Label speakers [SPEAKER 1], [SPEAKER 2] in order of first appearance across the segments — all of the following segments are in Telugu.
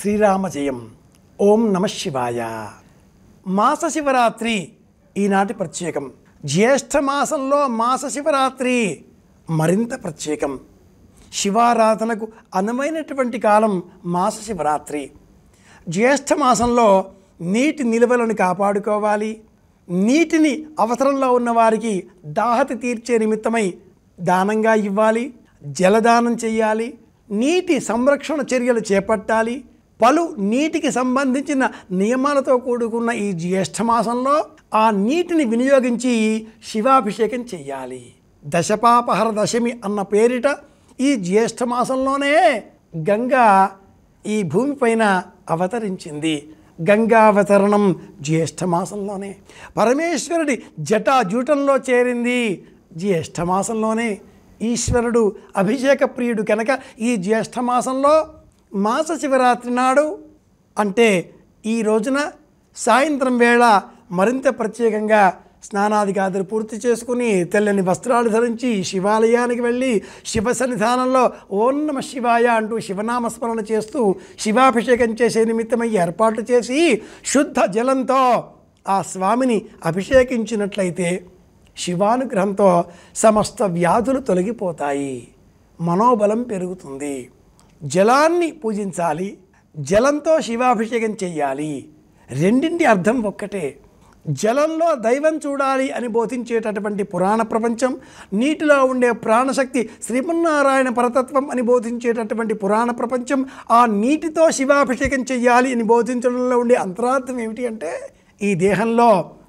[SPEAKER 1] శ్రీరామ జయం. ఓం నమ శివాయ. మాస శివరాత్రి ఈనాటి ప్రత్యేకం. జ్యేష్ఠ మాసంలో మాస శివరాత్రి మరింత ప్రత్యేకం. శివారాధనకు అనువైనటువంటి కాలం మాస శివరాత్రి. జ్యేష్ఠ మాసంలో నీటి నిల్వలను కాపాడుకోవాలి. నీటిని అవసరంలో ఉన్నవారికి దాహత తీర్చే నిమిత్తమై దానంగా ఇవ్వాలి. జలదానం చేయాలి. నీటి సంరక్షణ చర్యలు చేపట్టాలి. పలు నీటికి సంబంధించిన నియమాలతో కూడుకున్న ఈ జ్యేష్ఠ మాసంలో ఆ నీటిని వినియోగించి శివాభిషేకం చేయాలి. దశపాపహర దశమి అన్న పేరిట ఈ జ్యేష్ఠ మాసంలోనే గంగా ఈ భూమిపైన అవతరించింది. గంగావతరణం జ్యేష్ఠ మాసంలోనే. పరమేశ్వరుడి జటాజూటంలో చేరింది జ్యేష్ఠ మాసంలోనే. ఈశ్వరుడు అభిషేక ప్రియుడు కనుక ఈ జ్యేష్ఠ మాసంలో మాస శివరాత్రి నాడు అంటే ఈ రోజున సాయంత్రం వేళ మరింత ప్రత్యేకంగా స్నానాదిగాదులు పూర్తి చేసుకుని తెల్లని వస్త్రాలు ధరించి శివాలయానికి వెళ్ళి శివ సన్నిధానంలో ఓం నమ శివాయ అంటూ శివనామస్మరణ చేస్తూ శివాభిషేకం చేసే నిమిత్తమై ఏర్పాట్లు చేసి శుద్ధ జలంతో ఆ స్వామిని అభిషేకించినట్లయితే శివానుగ్రహంతో సమస్త వ్యాధులు తొలగిపోతాయి. మనోబలం పెరుగుతుంది. జలాన్ని పూజించాలి. జలంతో శివాభిషేకం చేయాలి. రెండింటి అర్థం ఒక్కటే. జలంలో దైవం చూడాలి అని బోధించేటటువంటి పురాణ ప్రపంచం, నీటిలో ఉండే ప్రాణశక్తి శ్రీమన్నారాయణ పరతత్వం అని బోధించేటటువంటి పురాణ ప్రపంచం, ఆ నీటితో శివాభిషేకం చేయాలి అని బోధించడంలో ఉండే అంతరార్థం ఏమిటి అంటే ఈ దేహంలో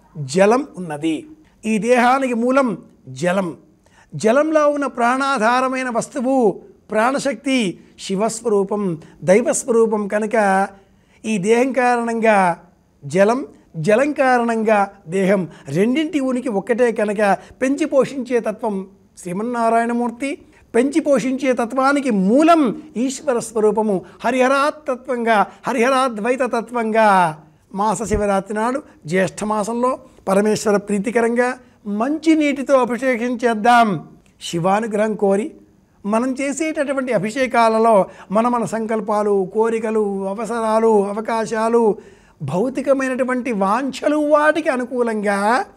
[SPEAKER 1] జలం ఉన్నది. ఈ దేహానికి మూలం జలం. జలంలో ఉన్న ప్రాణాధారమైన వస్తువు ప్రాణశక్తి శివస్వరూపం, దైవస్వరూపం కనుక ఈ దేహం కారణంగా జలం, జలం కారణంగా దేహం, రెండింటి ఉనికి ఒక్కటే కనుక పెంచి పోషించే తత్వం శ్రీమన్నారాయణమూర్తి. పెంచి పోషించే తత్వానికి మూలం ఈశ్వర స్వరూపము హరిహరాతత్వంగా, హరిహరాద్వైత తత్వంగా మాస శివరాత్రి నాడు జ్యేష్ఠ మాసంలో పరమేశ్వర ప్రీతికరంగా మంచి నీటితో అభిషేకం చేద్దాం. శివానుగ్రహం కోరి మనం చేసేటటువంటి అభిషేకాలలో మన సంకల్పాలు, కోరికలు, అవసరాలు, అవకాశాలు, భౌతికమైనటువంటి వాంఛలు వాటికి అనుకూలంగా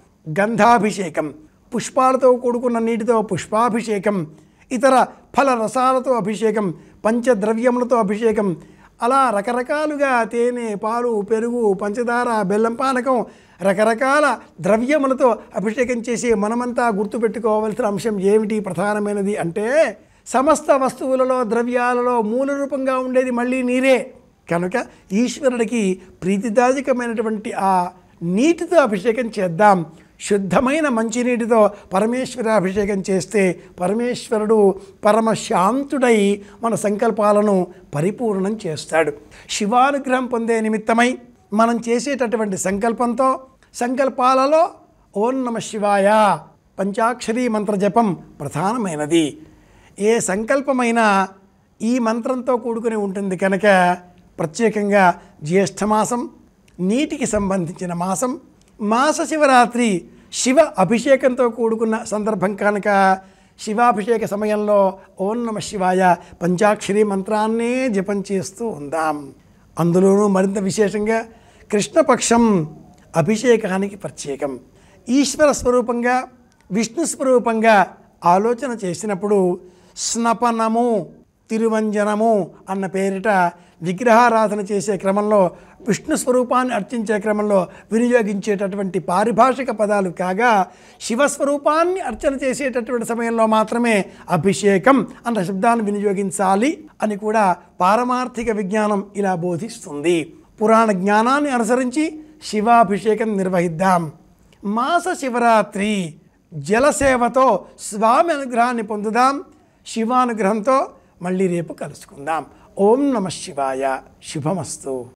[SPEAKER 1] గంధాభిషేకం, పుష్పాలతో కూడుకున్న నీటితో పుష్పాభిషేకం, ఇతర ఫల రసాలతో అభిషేకం, పంచద్రవ్యములతో అభిషేకం, అలా రకరకాలుగా తేనె, పాలు, పెరుగు, పంచదార, బెల్లం పానకం, రకరకాల ద్రవ్యములతో అభిషేకం చేసి మనమంతా గుర్తుపెట్టుకోవాల్సిన అంశం ఏమిటి ప్రధానమైనది అంటే సమస్త వస్తువులలో, ద్రవ్యాలలో మూల రూపంగా ఉండేది మళ్ళీ నీరే కనుక ఈశ్వరుడికి ప్రీతిదాయకమైనటువంటి ఆ నీటితో అభిషేకం చేద్దాం. శుద్ధమైన మంచినీటితో పరమేశ్వర అభిషేకం చేస్తే పరమేశ్వరుడు పరమశాంతుడై మన సంకల్పాలను పరిపూర్ణం చేస్తాడు. శివానుగ్రహం పొందే నిమిత్తమై మనం చేసేటటువంటి సంకల్పంతో సంకల్పాలలో ఓం నమ శివాయ పంచాక్షరీ మంత్ర జపం ప్రధానమైనది. ఏ సంకల్పమైనా ఈ మంత్రంతో కూడుకుని ఉంటుంది కనుక ప్రత్యేకంగా జ్యేష్ఠమాసం నీటికి సంబంధించిన మాసం. మాస శివరాత్రి శివ అభిషేకంతో కూడుకున్న సందర్భం కనుక శివాభిషేక సమయంలో ఓం నమ శివాయ పంచాక్షరీ మంత్రాన్నే జపం చేస్తూ ఉందాం. అందులోనూ మరింత విశేషంగా కృష్ణపక్షం అభిషేకానికి ప్రత్యేకం. ఈశ్వర స్వరూపంగా, విష్ణు స్వరూపంగా ఆలోచన చేసినప్పుడు స్నపనము, తిరువంజనము అన్న పేరిట విగ్రహారాధన చేసే క్రమంలో, విష్ణు స్వరూపాన్ని అర్చించే క్రమంలో వినియోగించేటటువంటి పారిభాషిక పదాలు కాగా శివస్వరూపాన్ని అర్చన చేసేటటువంటి సమయంలో మాత్రమే అభిషేకం అన్న శబ్దాన్ని వినియోగించాలి అని కూడా పారమార్థిక విజ్ఞానం ఇలా బోధిస్తుంది. పురాణ జ్ఞానాన్ని అనుసరించి శివాభిషేకం నిర్వహిద్దాం. మాస శివరాత్రి జలసేవతో స్వామి అనుగ్రహాన్ని పొందుదాం. శివానుగ్రహంతో మళ్ళీ రేపు కలుసుకుందాం. ఓం నమ శివాయ. శుభమస్తు.